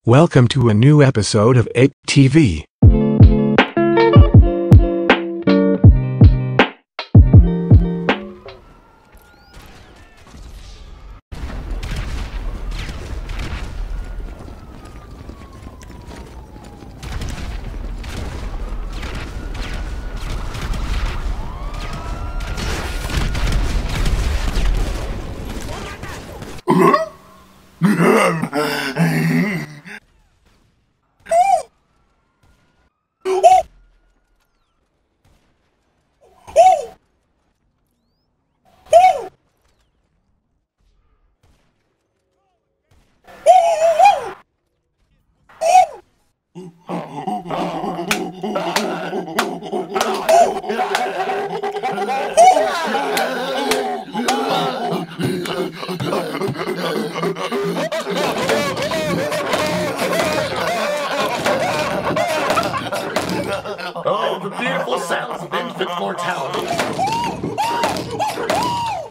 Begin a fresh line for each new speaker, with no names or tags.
Welcome to a new episode of Ape TV.
Oh, the beautiful sounds of infant mortality.